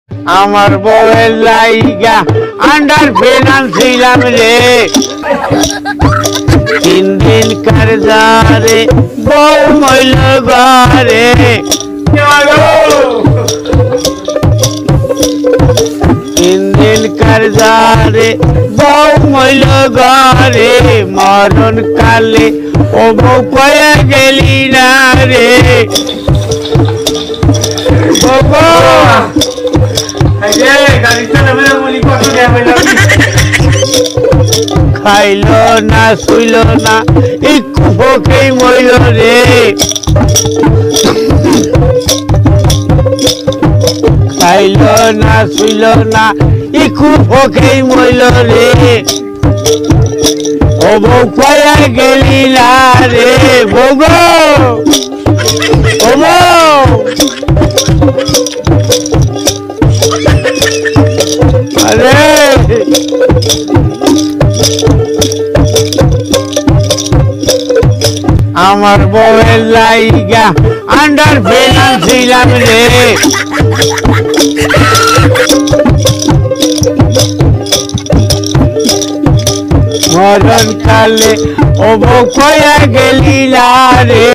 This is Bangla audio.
আমার বউয়ের লাইগা আন্ডার ফিনান্স ছিলাম রে, 3 দিন কারজারে বউ মইল ঘরে। 3 দিন কারজারে বউ মইল ঘরে, মরণ কালে ও বউ কয়ে গেলি না রে। খাইল না শুইল না একটু ভোকেই মইল রে। খাইল না শুইল না একটু ভোকেই মইল রে। ও বউ কয়া গেলি না রে। বউ গো, ও বউ, আরে আমার বউয়ের লাইগা আন্ডার ফিনান্স ছিলাম রে, মরণ কালে ও বউ কয়া গেলি না রে।